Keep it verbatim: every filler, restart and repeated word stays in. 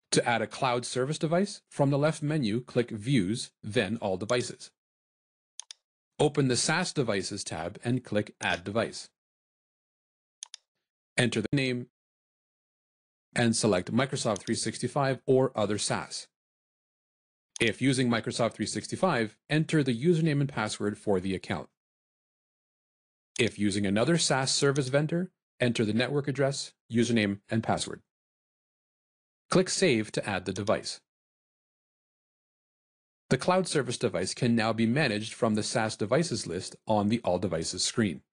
To add a cloud service device, from the left menu, click Views, then All Devices. Open the SaaS Devices tab and click Add Device. Enter the name and select Microsoft three sixty-five or other SaaS. If using Microsoft three sixty-five, enter the username and password for the account. If using another SaaS service vendor, enter the network address, username, and password. Click Save to add the device. The cloud service device can now be managed from the SaaS Devices list on the All Devices screen.